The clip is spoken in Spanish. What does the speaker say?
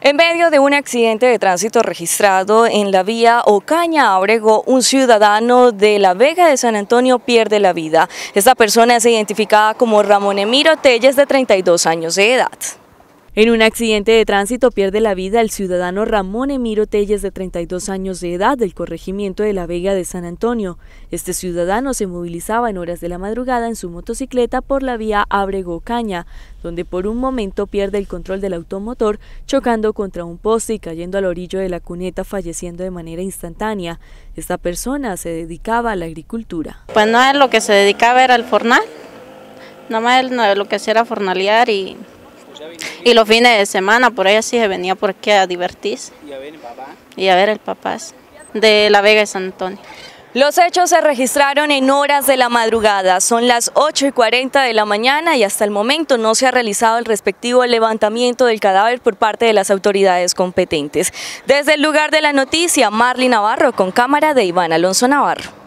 En medio de un accidente de tránsito registrado en la vía Ocaña-Ábrego, un ciudadano de La Vega de San Antonio pierde la vida. Esta persona es identificada como Ramón Emiro Telles, de 32 años de edad. En un accidente de tránsito pierde la vida el ciudadano Ramón Emiro Telles, de 32 años de edad, del corregimiento de La Vega de San Antonio. Este ciudadano se movilizaba en horas de la madrugada en su motocicleta por la vía Ábrego-Ocaña, donde por un momento pierde el control del automotor, chocando contra un poste y cayendo al orillo de la cuneta, falleciendo de manera instantánea. Esta persona se dedicaba a la agricultura. Pues no, es lo que se dedicaba era el fornal, nomás él lo que hacía era fornalear y los fines de semana por ahí así se venía por aquí a divertirse y a ver el papá de La Vega de San Antonio. Los hechos se registraron en horas de la madrugada, son las 8:40 de la mañana y hasta el momento no se ha realizado el respectivo levantamiento del cadáver por parte de las autoridades competentes. Desde el lugar de la noticia, Marly Navarro con cámara de Iván Alonso Navarro.